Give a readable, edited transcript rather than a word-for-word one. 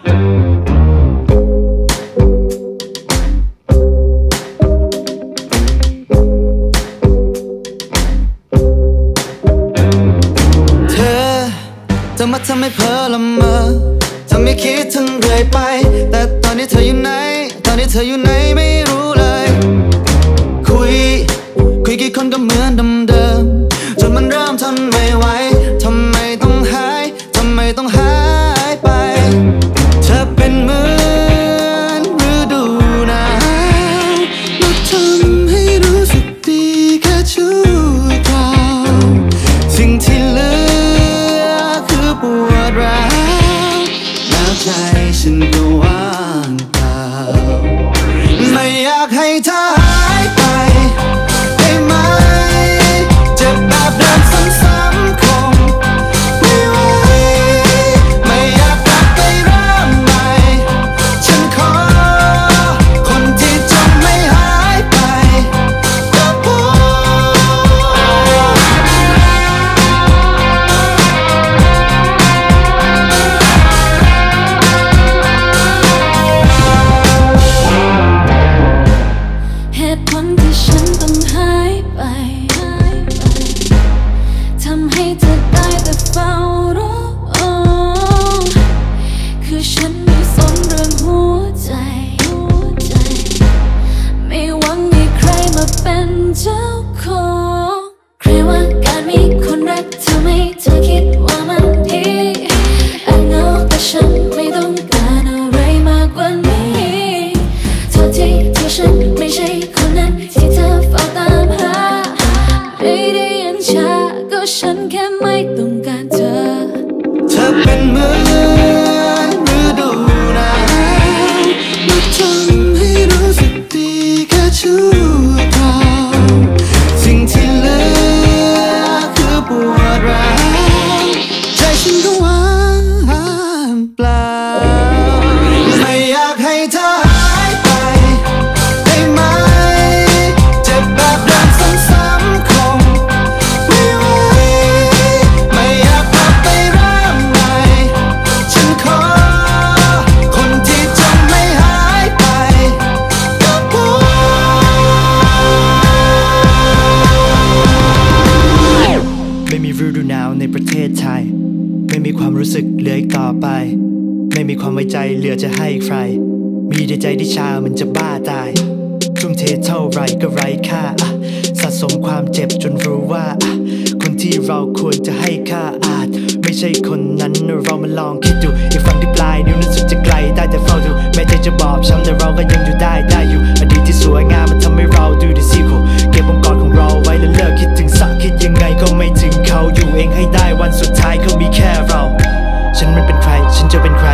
จะมาทำให้เพ้อละเมอทำให้คิดถึงเรื่อยไปแต่ตอนนี้เธออยู่ไหนตอนนี้เธออยู่ไหนไม่รู้เลยคุยกี่คนก็เหมือนเดิมจนมันเริ่มทนไม่ไหวทำไมต้องหายทำไมต้องหายไปเธอเป็นเหมือนฤดูหนาวแล้วทำให้รู้สึกดีแค่ชั่วคราวสิ่งที่เหลือปวดร้าวแล้วใจฉันก็ว่างเปล่าไม่อยากให้เธอหายไปได้ไหมเจ็บแบบเดิมซ้ำๆคงไม่ไหวไม่อยากกลับไปเริ่มใหม่ฉันขอคนที่จะไม่หายไปก็พอเหตุผลที่ฉันต้องหายไปทำให้เธอได้แต่เฝ้ารอคือฉันไม่สนเรื่องหัวใจไม่หวังให้ใครมาเป็นเจ้าของใครว่าการมีคนรักทำให้เธอคิดว่ามันดีแอบเหงาแต่ฉันไม่ต้องการอะไรมากกว่านี้เธอที่ฉันไม่ใช่คนนั้นที่เธอเฝ้าตามหาไม่ได้ยันชาก็ฉันแค่ไม่ต้องการเธอเธอเป็นเหมือนฤดูหนาวแล้วทำให้รู้สึกดีแค่ชั่วคราวสิ่งที่เหลือคือปวดร้าวใจฉันก็ว่างเปล่าไม่อยากให้เธอหายไปได้ไหมเจ็บแบบเดิมซ้ำๆคงไม่ไหวไม่อยากกลับไปเริ่มใหม่ฉันขอคนที่จะไม่หายไปก็พอไม่มีฤดูหนาวในประเทศไทยไม่มีความรู้สึกเหลืออีกต่อไปไม่มีความไว้ใจเหลือจะให้ใครมีแต่ใจที่ชามันจะบ้าตายทุ่มเทเท่าไรก็ไร้ค่าสะสมความเจ็บจนรู้ว่าคนที่เราควรจะให้ค่าอาจไม่ใช่คนนั้นเรามาลองคิดดูอีกฝั่งที่ปลายนิ้วนั้นสุดจะไกลได้แต่เฝ้าดูแม้ใจจะบอบช้ำแต่เราก็ยังอยู่ได้อยู่อดีตที่สวยงามมันทำให้เราดูดีซีโคเก็บองค์กรของเราไว้แล้วเลิกคิดถึงสักคิดยังไงก็ไม่ถึงเขาอยู่เองให้ได้วันสุดท้ายเขามีแค่เราฉันมันเป็นใครฉันจะเป็นใคร